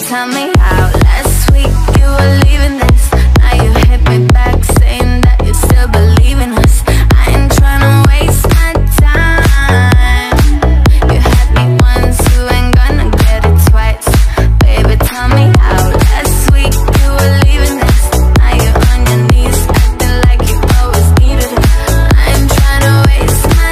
tell me how. Last week you were leaving this, now you hit me back saying that you still believe in us. I ain't tryna waste my time. You had me once, you ain't gonna get it twice. Baby, tell me how. Last week you were leaving this, now you're on your knees acting like you always needed it. I ain't tryna waste my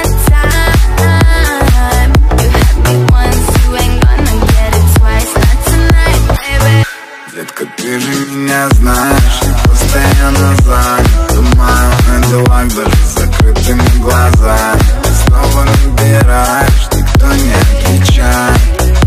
time. You had me once, you ain't gonna get it twice. Not tonight, baby. Детка, ты же меня знаешь, постоянно занят, думаю на делах даже с закрытыми глазами. Ты снова набираешь, никто не отвечает.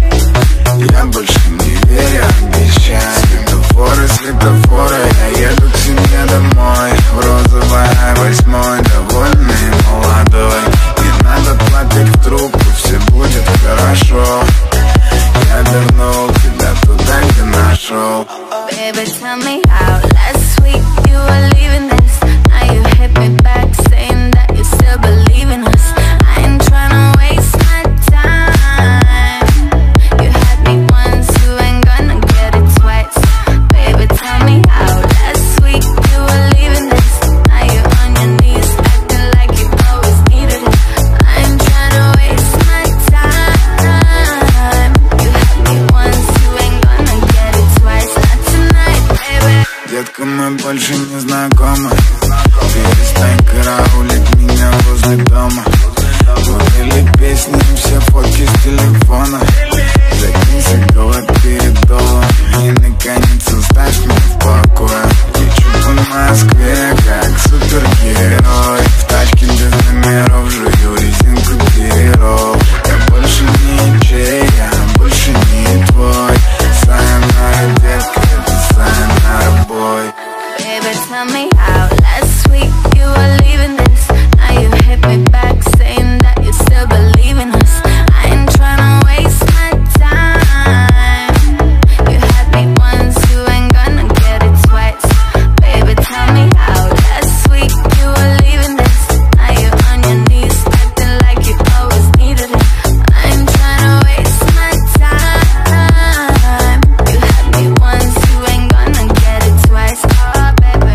Я больше не верю, обещаю. Светофоры, светофоры, я еду к себе домой. В розовой восьмой, довольный и молодой. Не надо плакать в трубку, все будет хорошо. Я вернул тебя туда, где нашел. Baby, tell me how. Last week you were leaving this, now you hit me back saying that you still believe in us. I ain't tryna waste my time. You had me once, you ain't gonna get it twice. Baby, tell me how. Last week you were leaving this, now you're on your knees acting like you always needed it. I ain't tryna waste my time. You had me once, you ain't gonna get it twice. Not tonight, baby. Детка, мы больше не знакомы. Перестань караулить меня возле дома. Выдали песни, все фотки с телефона. Закинься голод перед долом и наконец оставь меня в покое. Лечу по Москве, как супергерой. В тачке без номеров жую резинку перерол. Я больше не чей, я больше не твой. Сайонара, детка, это сайонара, бой. Baby, tell me how. Last week you were leaving this, now you hit me back saying that you still believe in us. I ain't tryna waste my time. You had me once, you ain't gonna get it twice. Baby, tell me how. Last week you were leaving this, now you're on your knees acting like you always needed it. I ain't tryna waste my time. You had me once, you ain't gonna get it twice. Oh, baby.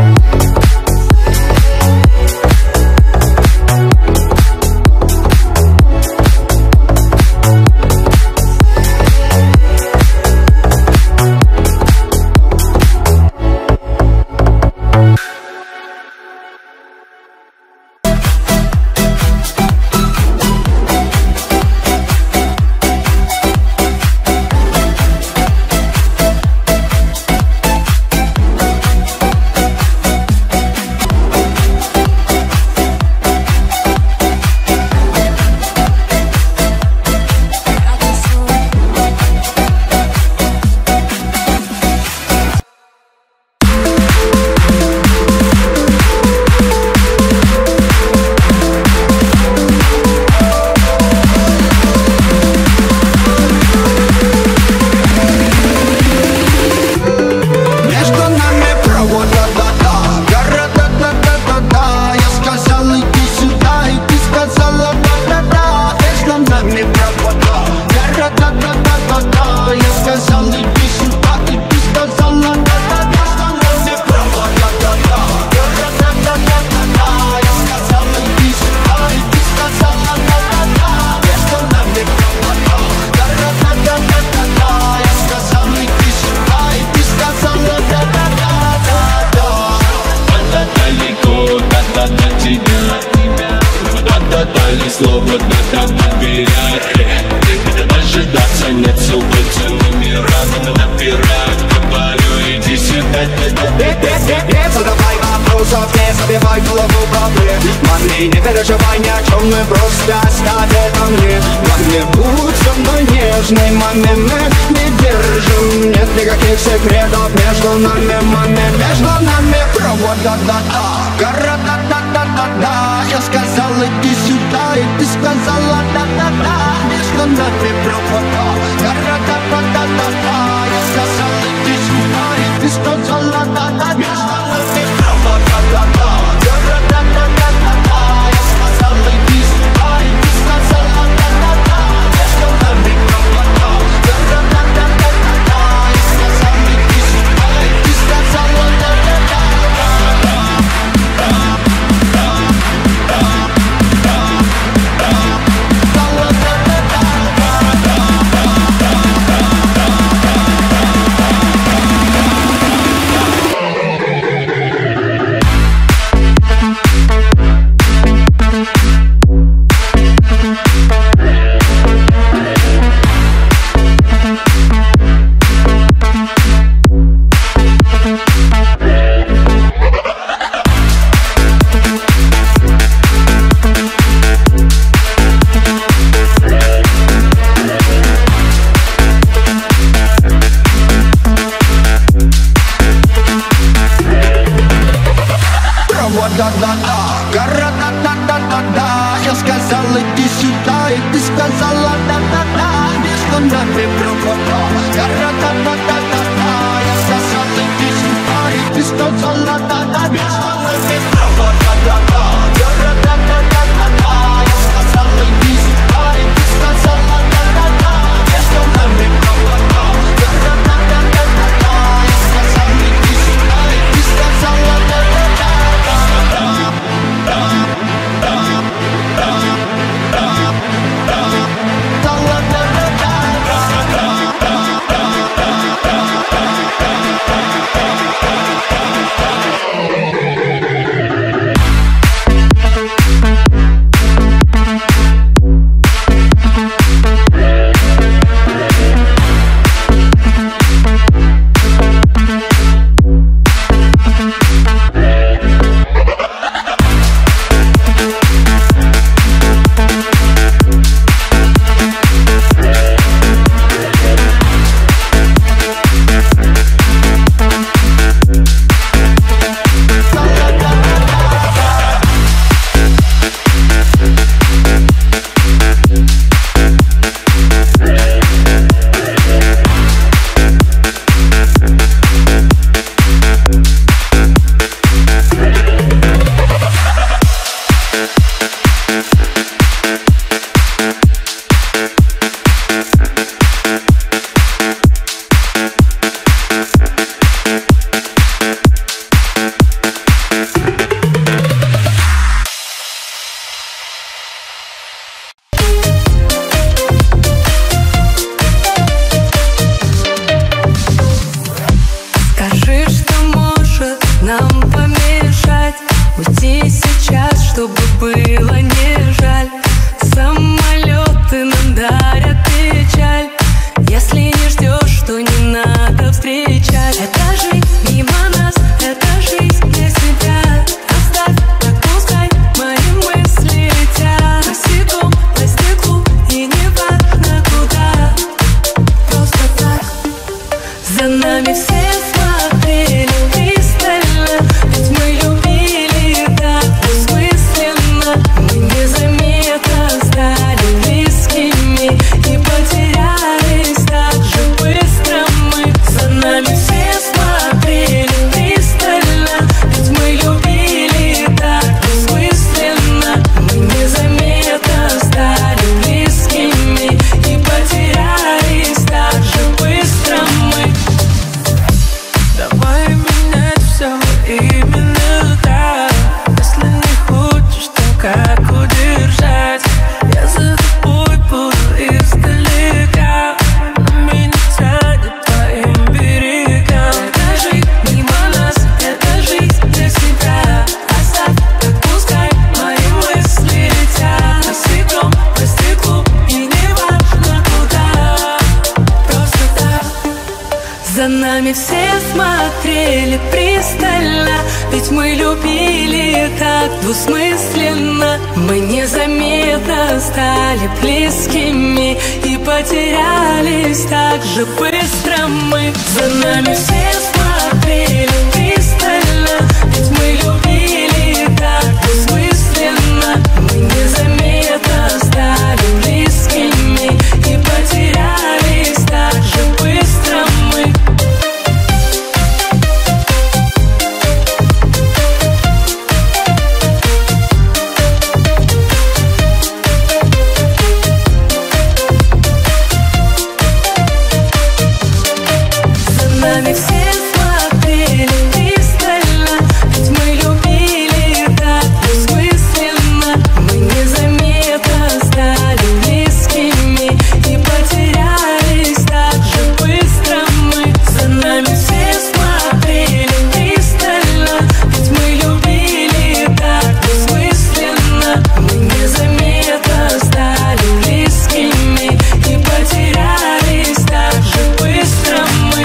Слово да-да набирает. Дожидаться нет субботы, номера набирают. Говорю, иди сюда. Не задавай вопросов, не забивай голову проблем. Маме, не переживай ни о чем, мы просто оставь это мне. Маме, будь со мной нежной, маме, мы не держим. Нет никаких секретов между нами, маме, между нами провода, да-да. Гора, да-да-да-да-да. Я сказал, иди сюда, и ты сказала, да-да-да. Между нами провода. Гора, да-да-да-да-да. Я сказал, иди сюда, и ты сказала, да-да-да. Между нами провода, да-да. Гора, да-да-да-да-да. Я сказал, иди сюда, и ты сказала, да-да-да. Между нами провода. Гора, да-да-да-да-да. За нами все смотрели пристально, ведь мы любили так бессмысленно. Мы незаметно стали близкими и потерялись так же быстро мы. За нами все смотрели пристально, ведь мы любили так бессмысленно. Мы незаметно стали близкими и потерялись так же быстро мы. Давай менять все именно так. Если не хочешь, то как удержать? Я за тобой буду издалека, но меня тянет твоим берегам. Это жизнь мимо нас, это жизнь для себя. Оставь, отпускай, мои мысли летят на по стеклу, и не важно куда, просто так. За нами все смотрели пристально, ведь мы любили так двусмысленно. Мы незаметно стали близкими и потерялись так же быстро мы. За нами все смотрели пристально, ведь мы любили так двусмысленно. Мы незаметно стали близкими и потерялись так же быстро мы. За нами все смотрели пристально, ведь мы любили так бессмысленно. Мы незаметно стали близкими и потерялись так же быстро мы. За нами все смотрели пристально, ведь мы любили так бессмысленно. Мы незаметно стали близкими и потерялись так же быстро мы.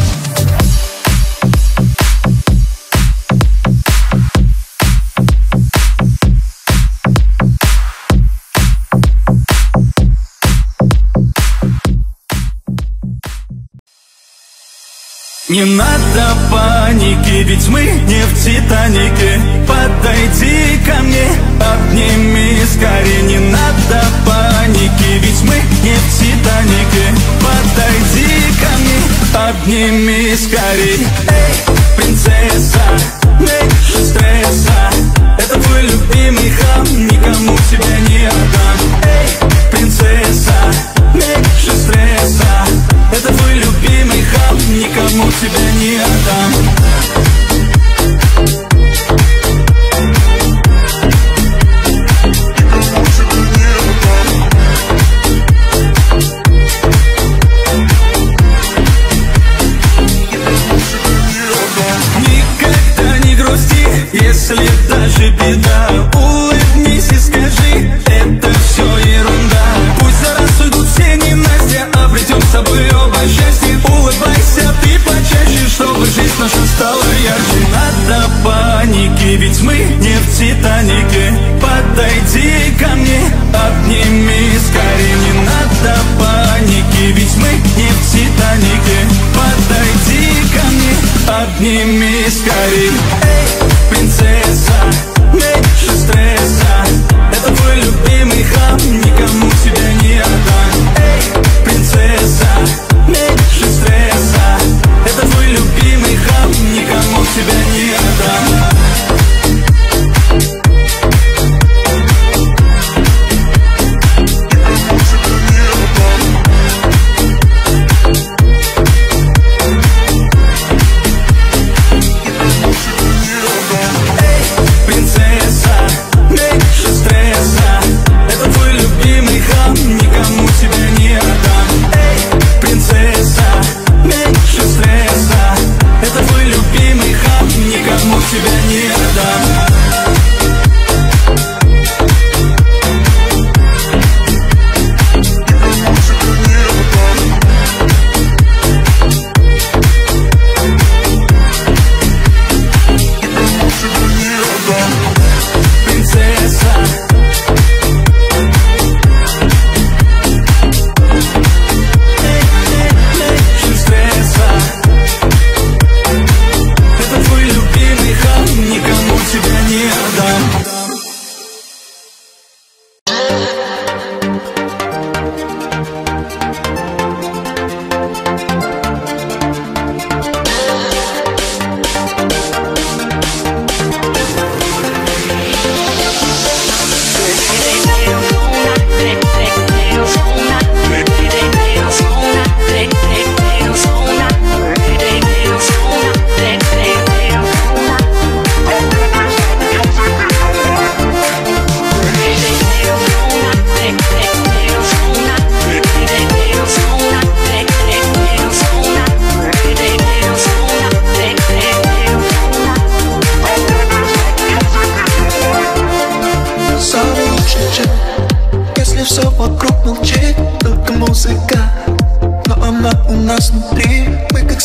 Не надо паники, ведь мы не в Титанике. Подойди ко мне, обними скорее. Не надо паники, ведь мы не в Титанике. Подойди ко мне, обними скорее. Эй, принцесса, меньше стресса. Это твой любимый хам, никому тебя не отдам. Эй, принцесса, меньше стресса. Это твой любимый хам, никому тебя не отдам. Никогда не грусти, если даже беда. Улыбнись и скажи, это все ерунда. Пусть за раз уйдут все ненастья, обретем с тобой оба счастье. Улыбайся ты почаще, чтобы жизнь наша стала ярче. Не надо паники, ведь мы не в Титанике. Подойди ко мне, обними скорее. Не надо паники, ведь мы не в Титанике. Подойди ко мне, обними скорее. Эй, принцесса, меньше стресса. Это твой любимый хам, никому тебя не отдам. Эй, принцесса, меньше стресса. Это твой любимый хам, никому тебя не отдам.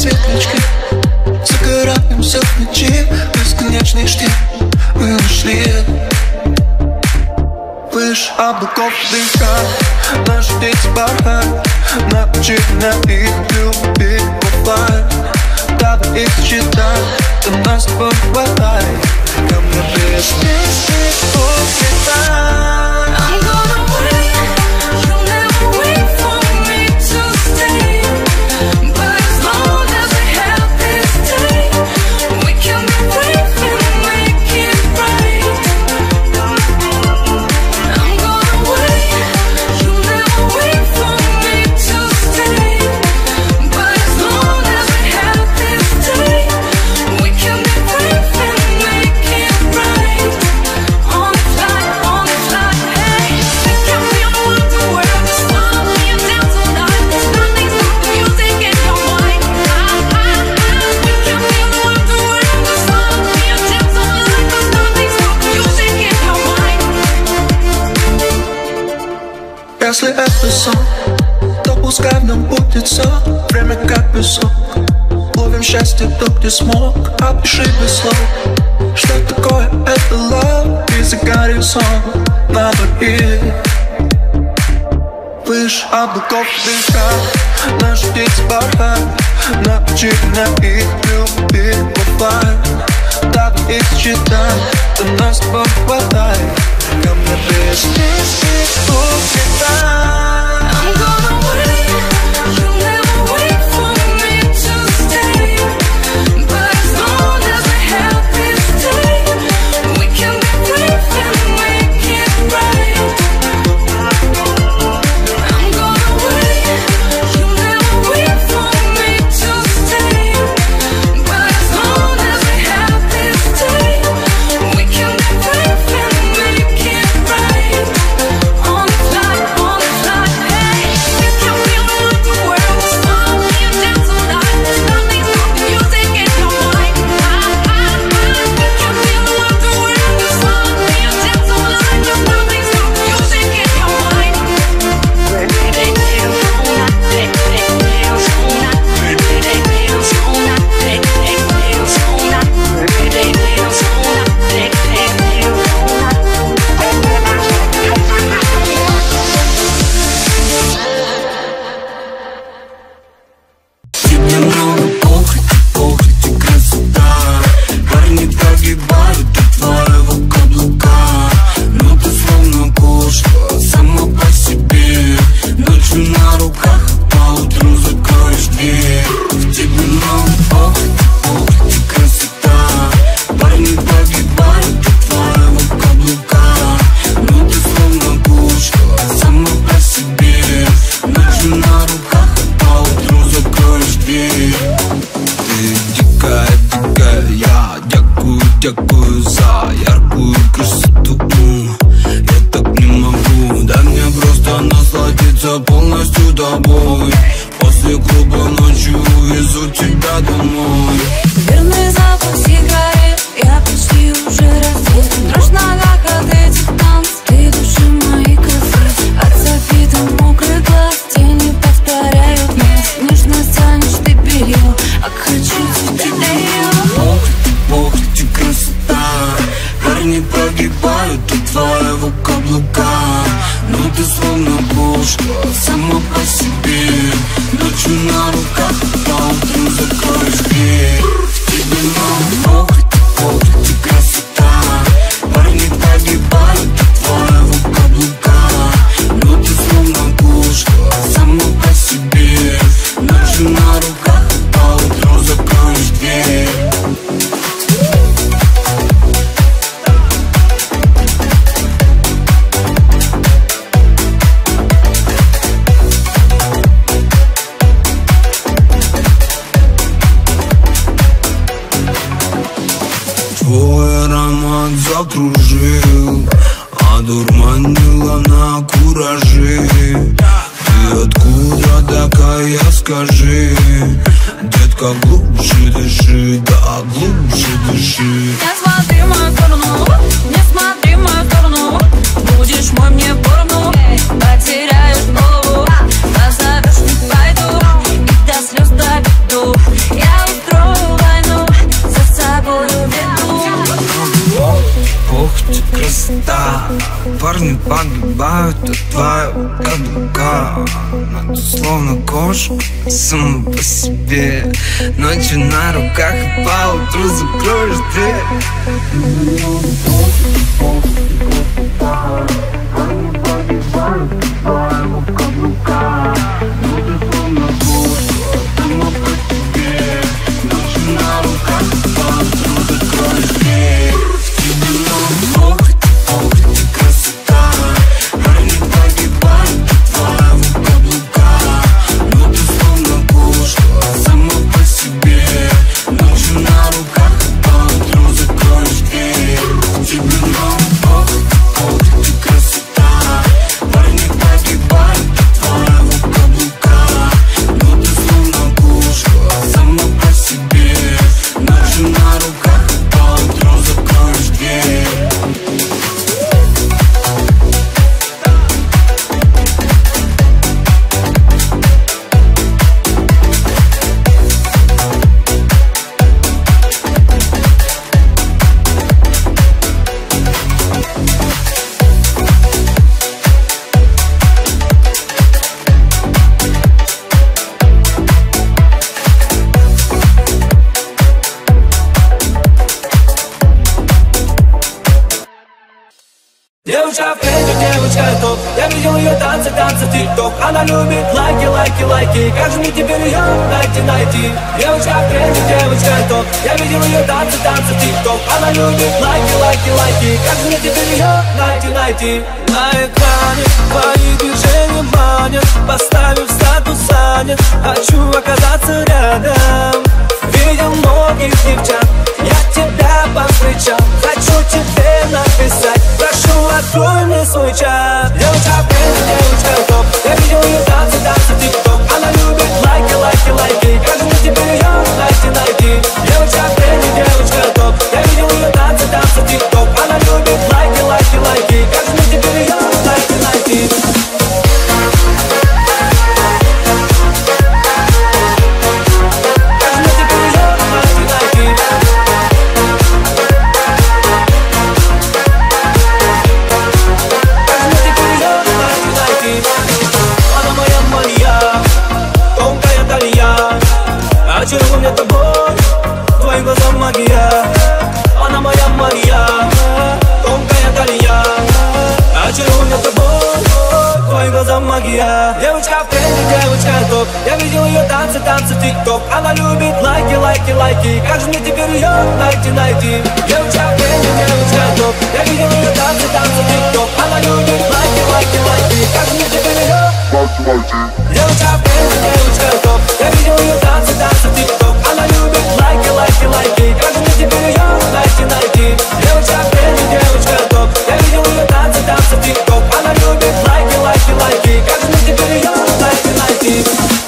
светлячки, загораемся в ночи, бесконечный штиль. Мы ушли выше облаков дыха, наши дети порхают, научи меня их любить бывает. Давай их считать, до нас бывает. Ко мне без песни улетай. I'm gonna wait, you'll never wait for me to stay. But as long as we have this day, we can be brave and make it right. I'm gonna wait, you'll never wait for me to stay. But as long as we have this day, we can be brave and make it right. On the fly, hey. We can feel the world is falling you down tonight. There's nothing stopping you taking your mind. We can feel the world is falling you down tonight. There's nothing stopping you taking your mind. Если это сон, то пускай в нем будет все. Время как песок, ловим счастье то, где смог. Опиши без слов, что такое это love. И загорел сон на двоих. Выше облаков дыха, наши дети порхают, научи меня их любить бывает. Давай их считать, до нас бывает. Ко мне без песни улетай. I'm gonna wait, you'll never wait for me to stay. But as long as we have this day, we can be brave and make it right. I'm gonna wait, you'll never wait for me to stay. But as long as we have this day, we can be brave and make it right. On the fly, hey. We can feel the world is falling you down tonight. There's nothing stopping you taking your mind. We can feel the world is falling you down tonight. There's nothing stopping you taking your mind. Тебе много похоти, красота. Парни погибают от твоего каблука. Но ты словно кошка, сама по себе. Ночью на руках, поутру закроешь дверь. В тебе много похоти, красота. Парни погибают от твоего каблука. Но ты словно кошка, сама по себе. Ночью на руках, поутру закроешь дверь. Ты дикая, я дякую за яркую красоту. Я так не могу, дай мне просто насладиться полностью тобой. После клуба ночью увезу тебя домой. Верный запах сигарет, я почти уже раздет. Дрожь в ногах от этих танцев, ты души мои красы. От софита мокрый глаз, тени повторяют нас. Нежно тянешь ты белье, а хочу тебя. Похоти, красота. Парни погибают от твоего каблука. Но ты словно кошка, сама по себе. Ночью на руках, поутру закроешь дверь. В тебе много похоти, красота. Парни погибают от твоего каблука. Но ты словно кошка, сама по себе. Ночью на руках, поутру закроешь дверь. Твой аромат закружил, одурманила на кураже. Ты откуда такая, скажи? Детка, глубже дыши, да глубже дыши. Не смотри в мою сторону, не смотри в мою сторону. Будешь мой, мне поровну, потеряешь голову. Позовешь, не пойду, и до слез доведу. парни погибают от твоего каблука. Но ты словно кошка, сама по себе. Ночью на руках и поутру закроешь дверь. Парни погибают от твоего каблука. Но ты словно кошка, сама по себе. Ночью на руках и поутру закроешь дверь. Ох ты красота, парни погибают от твоего каблука. Но ты словно кошка, сама по себе. Ночью на руках и поутру закроешь дверь. Тебе ох ты красота, парни погибают от твоего каблука. Но ты словно кошка, сама по себе. Ночью на руках и поутру закроешь дверь. Девушка в тренде, девочка топ. Я видел ее танцы, танцы в тик-ток. Она любит лайки, лайки, лайки. Как же мне теперь ее найти? Девушка в тренде, девочка топ. Я видел ее танцы, танцы в тик-ток. Она любит лайки, лайки, лайки. Как же мне теперь ее найти? На экране твои движения манят. Поставив статус занят, хочу оказаться рядом. Видел многих девчат, я тебя повстречал. Хочу тебе написать, прошу, открой мне свой чат. Девочка в тренде, девочка топ. Я видел ее танцы, танцы в тик-ток. Она любит лайки, лайки, лайки. Как же мне теперь ее найти? Девочка в тренде, девочка топ. Я видел ее танцы, танцы в тик-ток. Она любит лайки, лайки, лайки. Как же мне теперь ее найти? Очарован я тобой, твои глаза магия. Она моя Мария, тонкая талия. Очарован я тобой, твои глаза магия. Девочка в тренде, девочка топ. Я видел ее танцы, танцы в тик-ток. Она любит лайки, лайки, лайки. Как же мне теперь ее найти? Девочка в тренде, девочка топ. Я видел ее танцы, танцы в тик-ток. Она любит лайки, лайки, лайки. Как же мне теперь ее найти? Девочка в тренде, девочка топ. Я видел ее танцы, танцы в тик-ток. Она любит лайки, лайки, лайки. Как же мне теперь ее найти? Девочка в тренде, девочка топ. Я видел ее танцы, танцы в тик-ток. Она любит лайки, лайки, лайки. Как же мне теперь ее найти?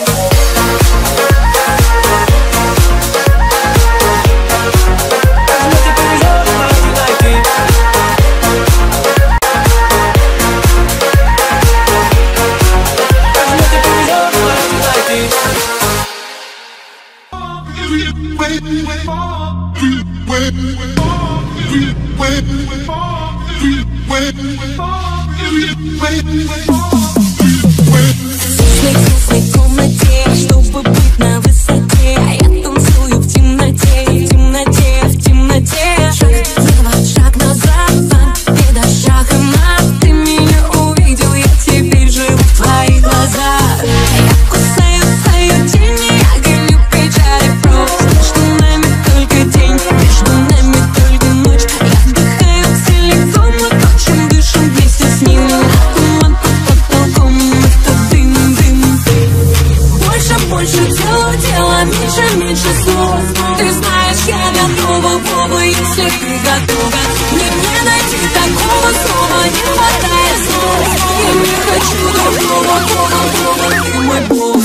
В комнате, чтобы быть на высоте. Я танцую в темноте, в темноте, в темноте. Шаг влево, шаг назад, победа, шаг и мат. Ты меня увидел, я теперь живу в твоих глазах. Я кусаю твою тень, я гоню печали прочь. Между нами только день, между нами только ночь. Я вдыхаю целиком, мы точим, дышим вместе с ним. Туман под потолком, это дым, дым. Больше дела, меньше слов. Ты знаешь, я готова, Вова, если ты готова. Мне найти такого снова, не хватает слов. Я не хочу другого, Вова, ты мой бог.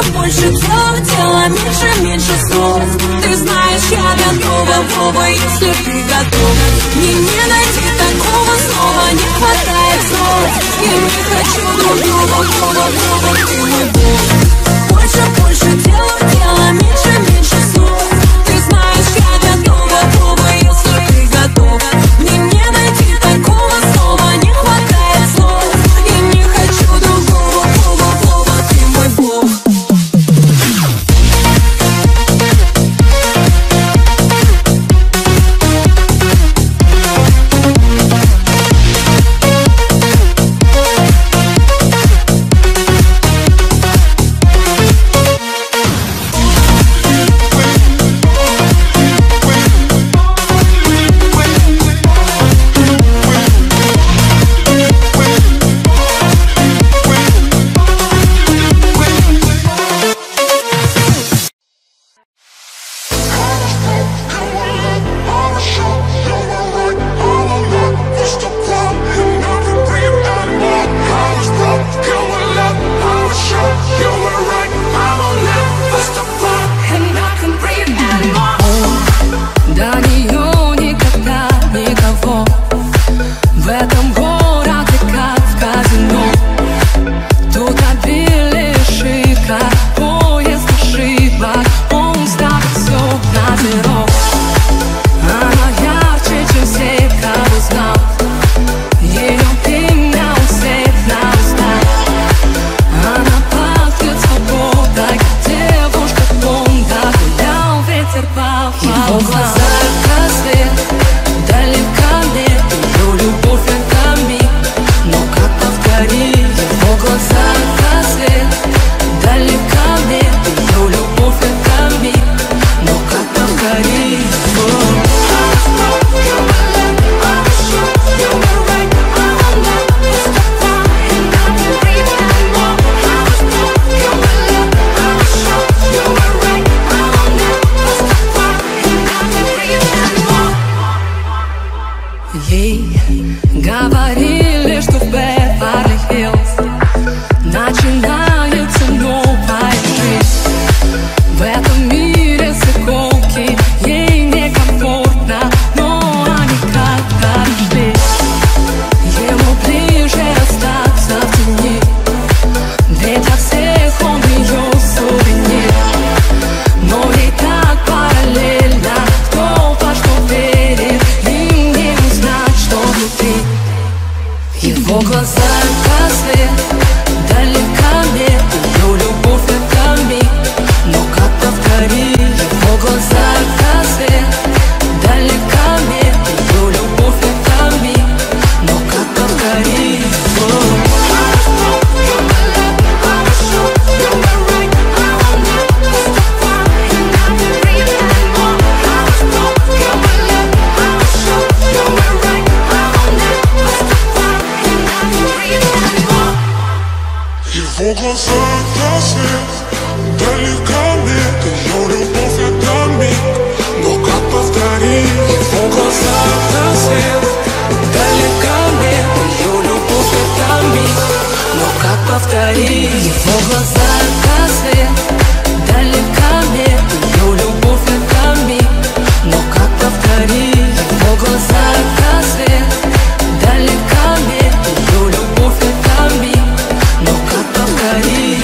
больше дела, дела меньше, меньше слов. Ты знаешь, я готова, Вова, если ты готов. Мне не найти такого снова, не хватает слов. Я не хочу друг друга, Вова, Вова, ты мой бог. Больше, больше дела, дела меньше, меньше слов. Ты знаешь, я готова, Вова, если ты готов. Мне не найти такого снова, не хватает слов. Я не хочу другого, Вова, Вова, ты мой бог. Говорили, что в Беверли-Хиллз начинается новая жизнь. В этом мире заколки, ей некомфортно, но они как-то нашли. Ему ближе остаться в тени, ведь от всех он ее сувенир. Но ей так параллельно, кто во что верит, им не узнать, что внутри. Его глаза как свет, далека нет, ее любовь это миг. Но как повторить? Его глаза как свет, далека нет, ее любовь это миг. Но как повторить? Его глаза как свет, далека нет, ее любовь это миг. Но как повторить? Его глаза как свет, далека нет, ее любовь это миг. Но как повторить? Его глаза как свет, далека нет, ее любовь это миг. Но как повторить? Его глаза как свет, далека нет, ее любовь это миг. Но как повторить?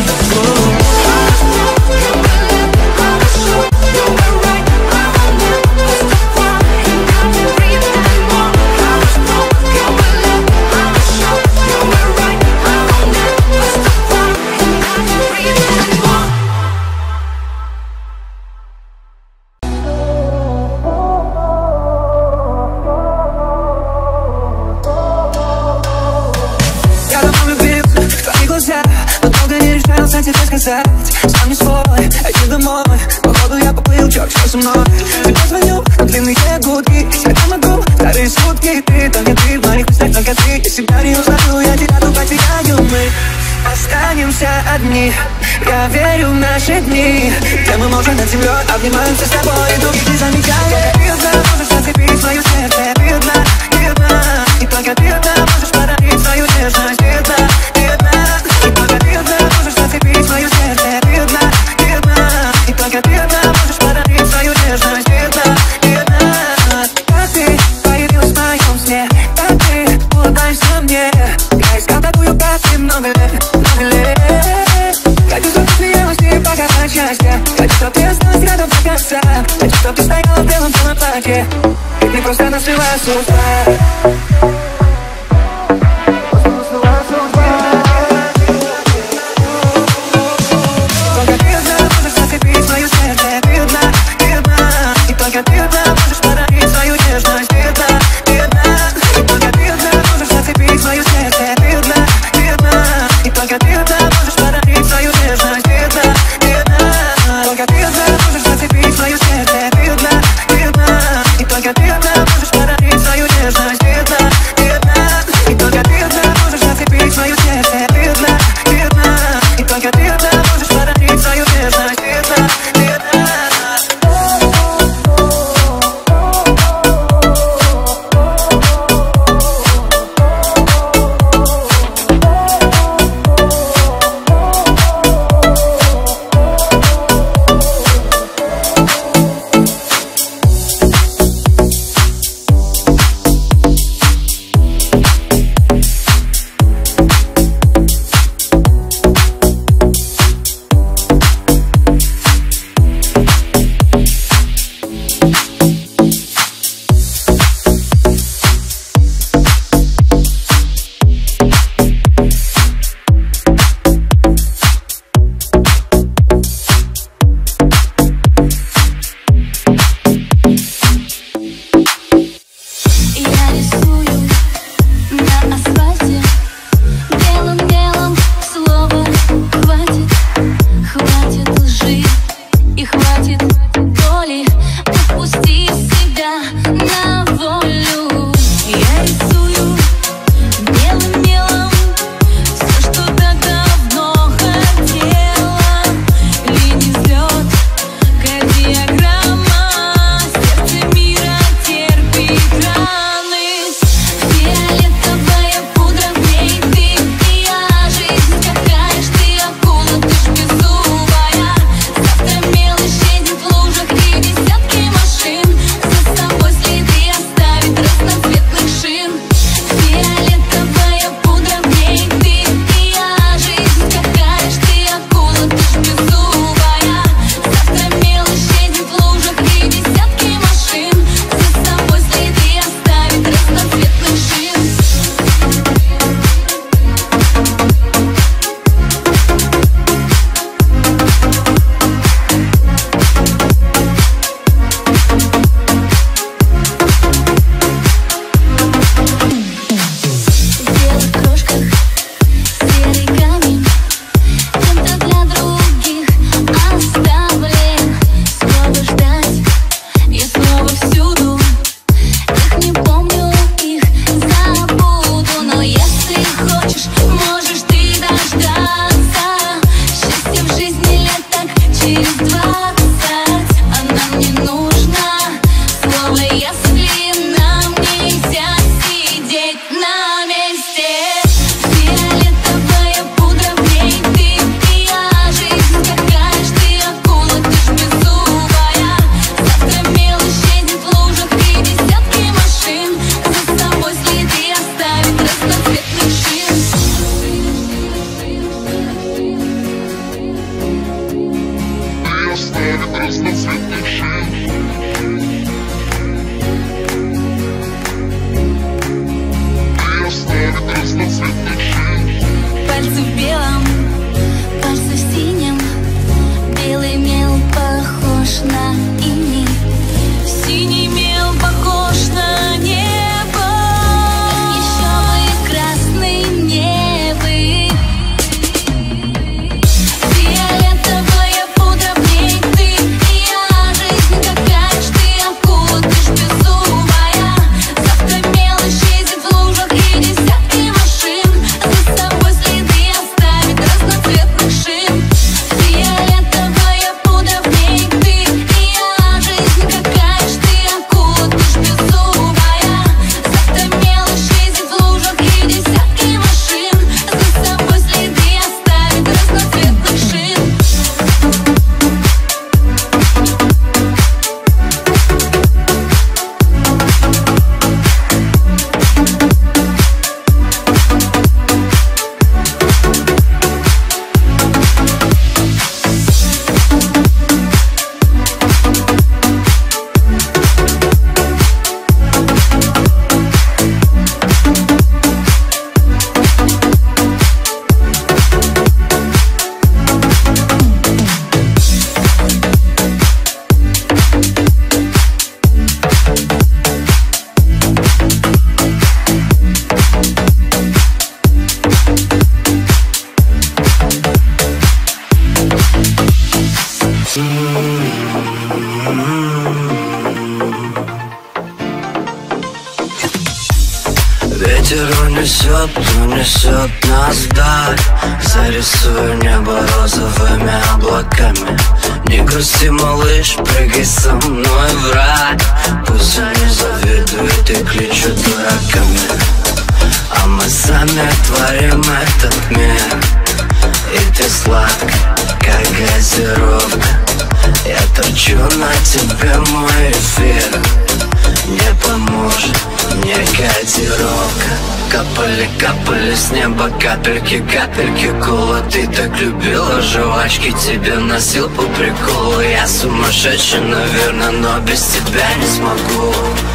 Тебе сказать, сам не свой, иди домой. Походу я поплыл, черт, что со мной. Ты позвонил, длинные гудки. Я могу, вторые сутки. Ты, только ты, в моих мыслях только ты. Я себя не узнаю, я тебя тут потеряю. Мы останемся одни. Я верю в наши дни, где мы можем над землей обнимаемся с тобой. И других не замечая. Ты одна можешь зацепить свое сердце. Ты одна, и только ты одна можешь подарить свою нежность. Ты одна, и только ты одна можешь зацепить свое сердце. Ты одна, до конца. Хочу, чтоб ты стояла в белом платье. Ведь мне просто нашла судьба. унесет нас вдаль. Зарисую небо розовыми облаками. Не грусти, малыш, прыгай со мной в рай. Пусть они завидуют и кличут дураками, а мы сами творим этот мир. И ты сладкая, как газировка. Я торчу на тебе, мой эфир. Не поможет мне котировка. Капали, капали с неба капельки, капельки кола. Ты так любила жвачки, тебе носил по приколу. Я сумасшедший, наверное, но без тебя не смогу.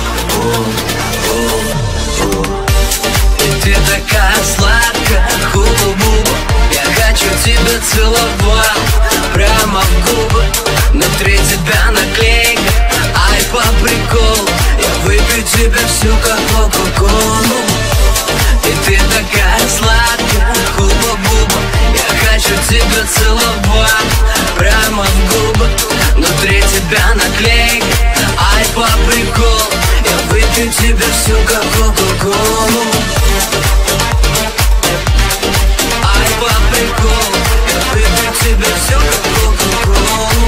И ты такая сладкая, хуба-буба. Я хочу тебя целовать прямо в губы. Внутри тебя наклейка, ай, по приколу. Я выпью тебя всю, как кока-колу. И ты такая сладкая, хуба-буба. Я хочу тебя целовать прямо в губы. Внутри тебя наклейка, ай, по приколу. Я выпью тебя всю, как кока-колу. Ай, по приколу. Я выпью тебя всю, как кока-колу.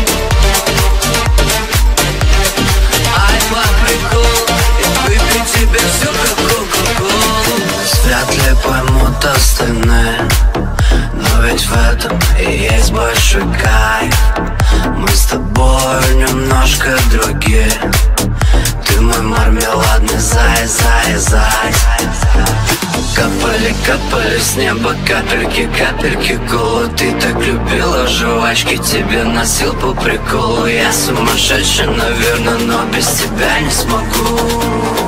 Ай, по приколу. Я выпью тебя всю, как кока-колу. Вряд ли поймут остальные, но ведь в этом и есть большой кайф. Мы с тобой немножко другие. Ты мой мармеладный зай, зай, зай. Капали, капали с неба капельки, капельки кола. Ты так любила жвачки, тебе носил по приколу. Я сумасшедший, наверное, но без тебя не смогу.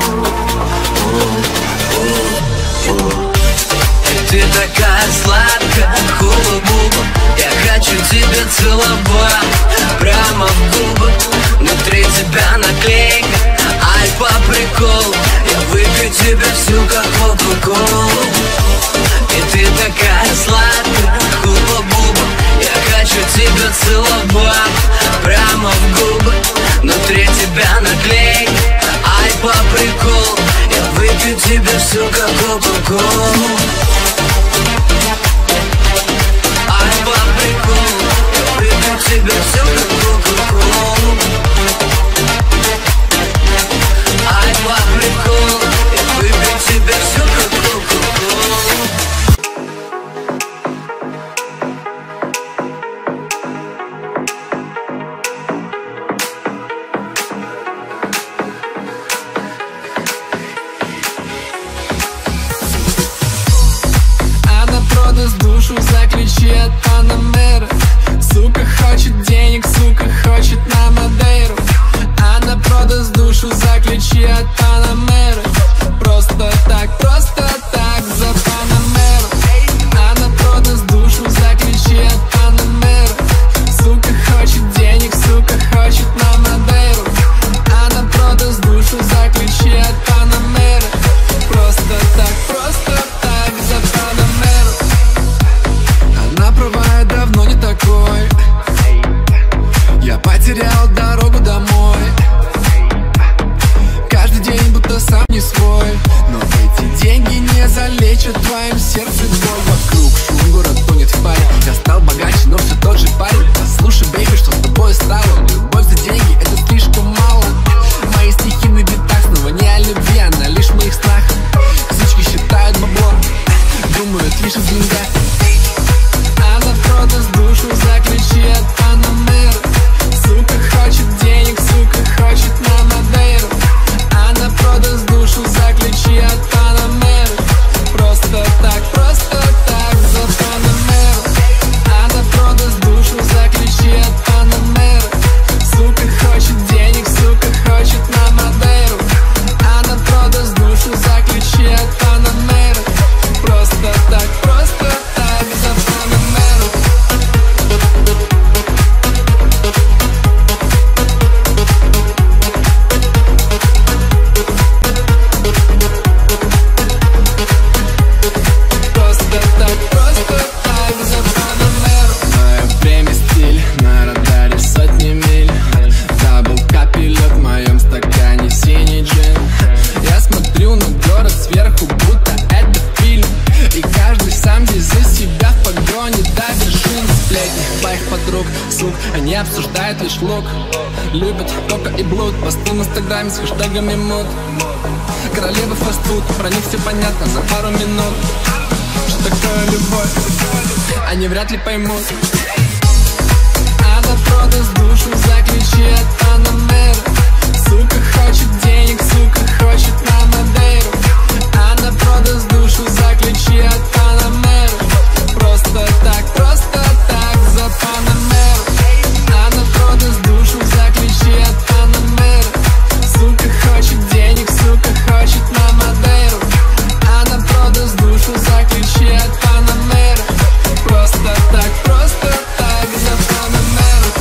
Ты такая сладкая, хуба-буба. Я хочу тебя целовать прямо в губы. Внутри тебя наклейка, ай, по приколу. Я выпью тебя всю, как кока-колу. И ты такая сладкая, хуба-буба. Я хочу тебя целовать прямо в губы. Внутри тебя наклейка, ай, по приколу. Я выпью тебя всю, как кока-колу. Ай, по приколу. Я выпью тебя всю, как кока-колу. Ай, по приколу. Я выпью тебя всю, как кока-колу. вершин сплетни твоих подруг, сук. Они обсуждают лишь лук. Любят кока и блуд, посты в инстаграме с хэштегами мод. Королева фастфуд, про них все понятно за пару минут. Что такое любовь, они вряд ли поймут. Она продаст душу за ключи от Панамера. Сука хочет денег, сука хочет на Мадейру. Она продаст душу за ключи от Панамера. Просто так за Панамеру. Она продаст душу за ключи от Панамера. Сука хочет денег, сука хочет на Мадейру. Она продаст душу за ключи от Панамера. Просто так за Панамеру.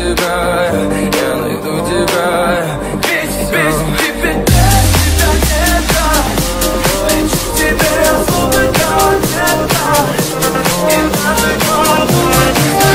тебя, я найду тебя. Песня тебе нет, тебя нет, лечу тебе, я словно котлета. И даже голова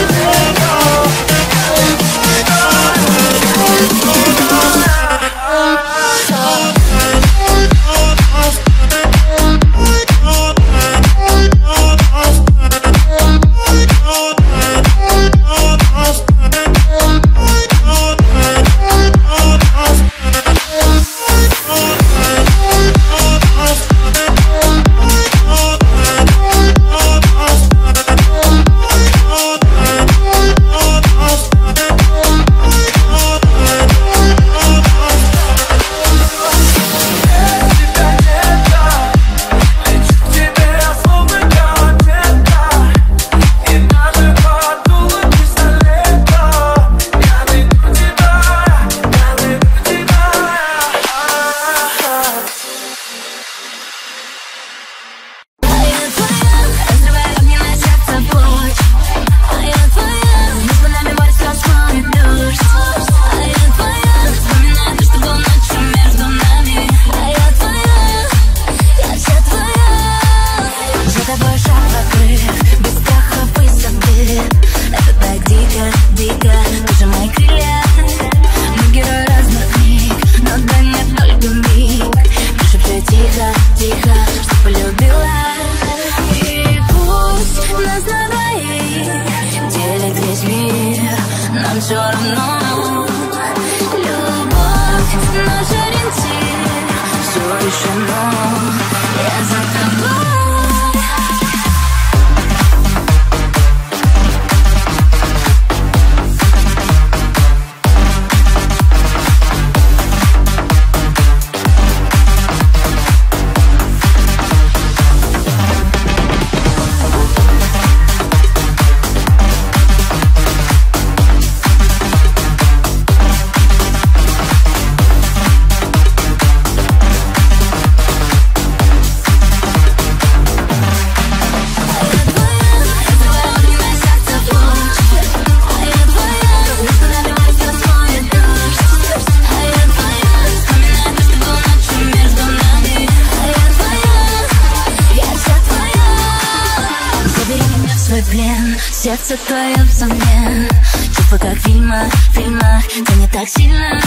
сердце твое взамен. Чувства как в фильмах, тянет так сильно.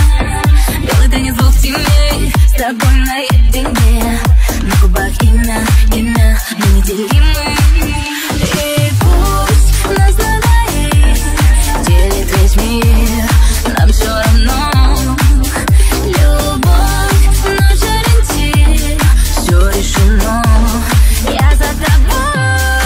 Белый танец двух теней, с тобой наедине. На губах имя, мы неделимы. И пусть нас на двоих делит весь мир, нам все равно. Любовь, наш ориентир, все решено. Я за тобой.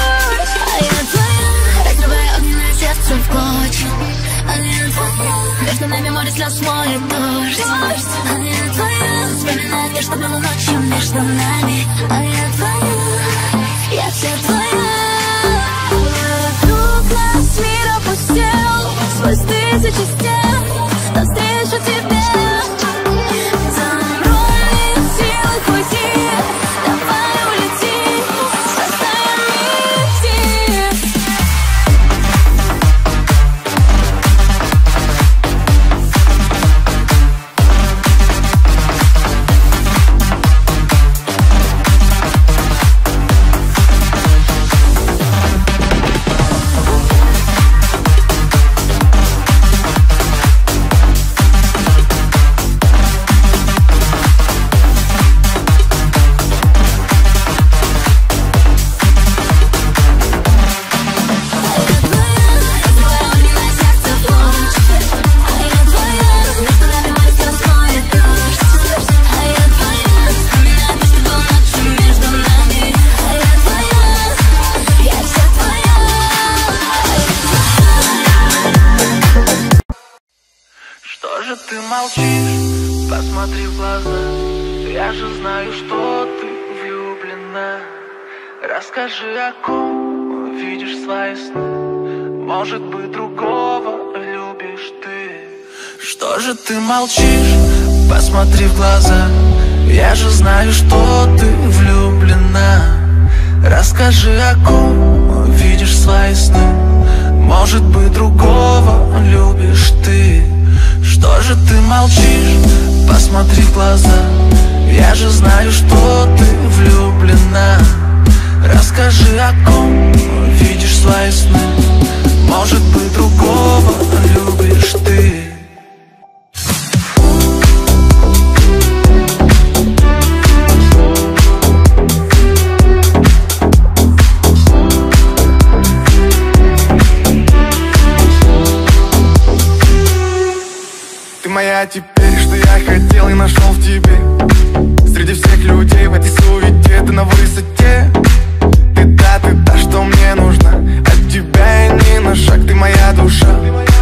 В клочья, а я твоя. Между нами море слез смоет дождь. А я твоя. Вспоминай мне, что было ночью между нами. А я твоя, я вся твоя. Вокруг нас мир опустел, сквозь тысячи стен навстречу тебе. Замрой силы пути, давай улети, оставим идти. Ты молчишь, посмотри в глаза. Я же знаю, что ты влюблена. Расскажи, о ком видишь свои сны. Может быть, другого любишь ты. Что же ты молчишь, посмотри в глаза. Я же знаю, что ты влюблена. Расскажи, о ком видишь свои сны. может быть, другого любишь ты. Что же ты молчишь? Посмотри в глаза. Я же знаю, что ты влюблена. Расскажи, о ком видишь свои сны. Может быть, другого любишь ты. Ты моя теперь, что я хотел и нашел в тебе. Среди всех людей в этой суете ты на высоте. Ты та, что мне нужна. От тебя я ни на шаг, ты моя душа.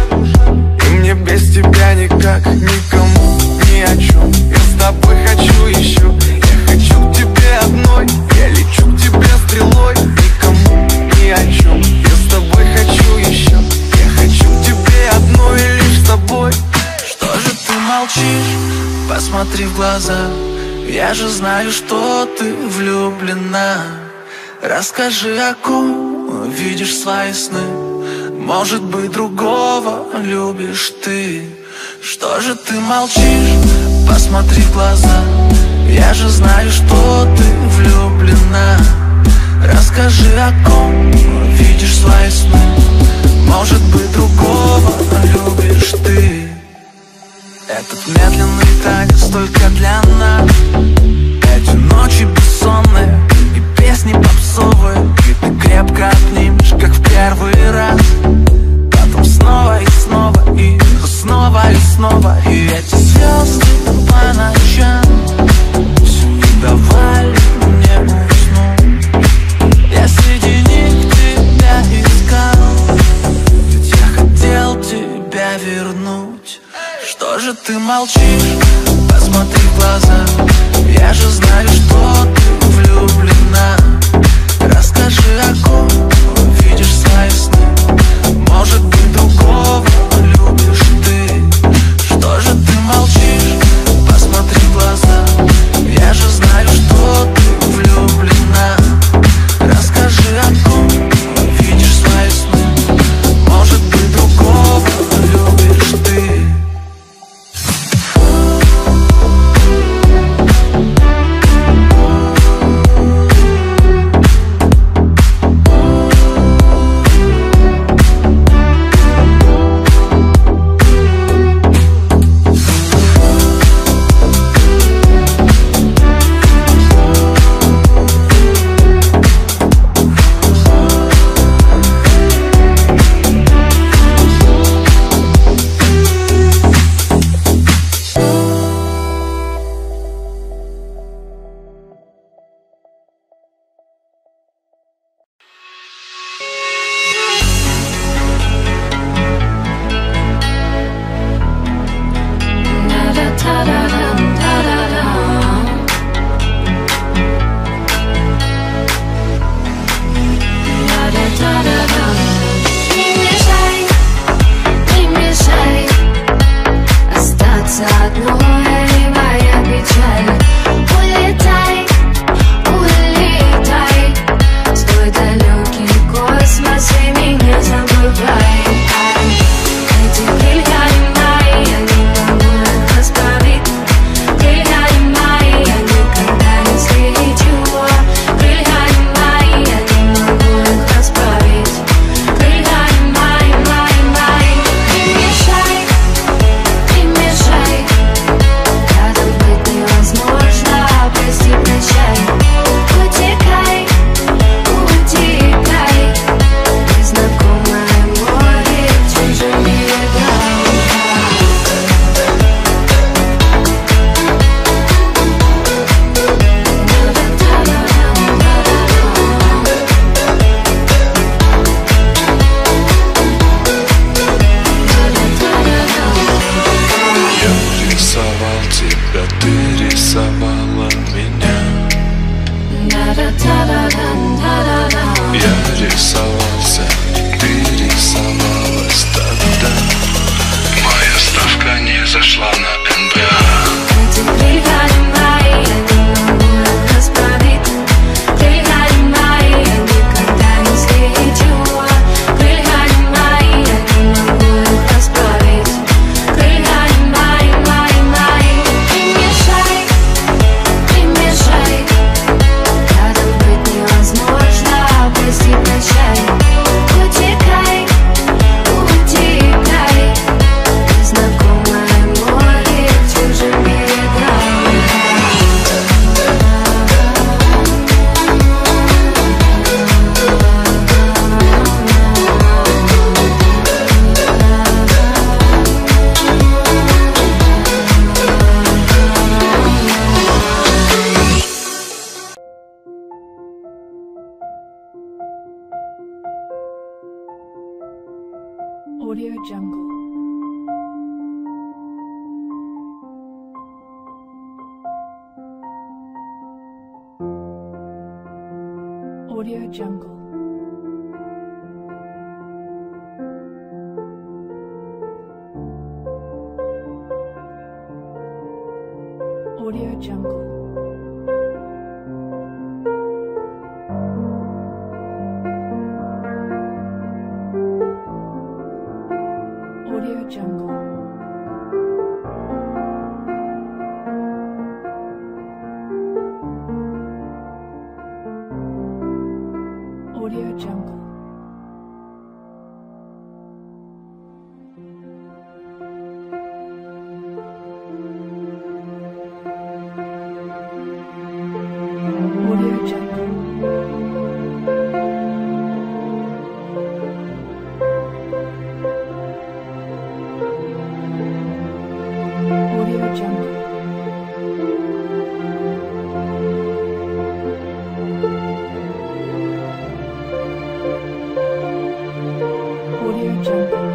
И мне без тебя никак, никому, ни о чем. Я с тобой хочу еще. Я хочу к тебе одной. Я лечу к тебе стрелой. Никому, ни о чем. Я с тобой хочу еще. Я хочу к тебе одной и лишь с тобой. Что же ты молчишь? Посмотри в глаза. Я же знаю, что ты влюблена. Расскажи, о ком видишь свои сны. Может быть, другого любишь ты. Что же ты молчишь? Посмотри в глаза. Я же знаю, что ты влюблена. Расскажи, о ком видишь свои сны. Может быть, другого любишь ты. Этот медленный танец только для нас. Эти ночи бессонные и песни попсовые. И ты крепко обнимешь, как в первый раз. Потом снова и снова, и снова и снова. И эти звезды по ночам все не давали мне уснуть. Я среди них тебя искал, ведь я хотел тебя вернуть. Что же ты молчишь? Посмотри в глаза. Я же знаю, что ты влюблена. Расскажи, о ком видишь свои сны. Может быть, другого любишь ты. Что же ты молчишь? Посмотри в глаза. Я же знаю, что ты влюблена. Расскажи, о ком видишь свои сны. Может быть, другого любишь ты. Крыльями моими Audio Jungle. Audio Jungle. Audio Jungle. Audio Jungle. Audio Jungle. Audio Jungle. Audio Jungle.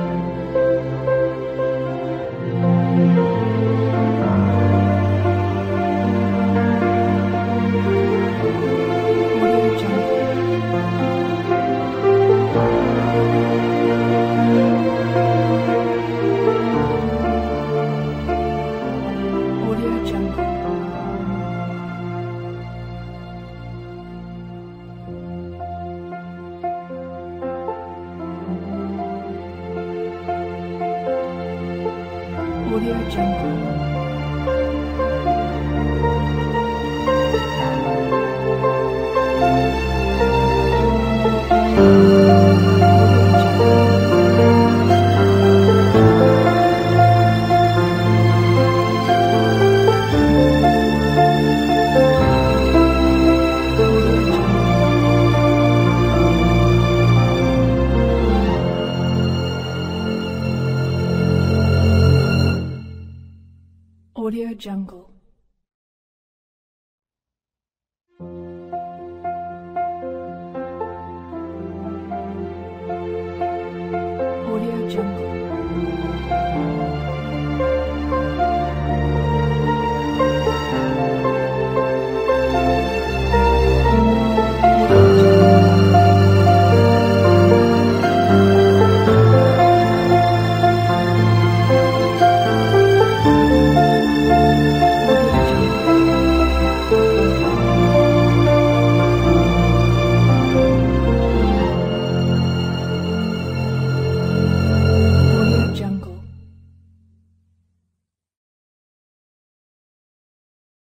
Audio Jungle. Audio Jungle. Audio Jungle. Audio Jungle.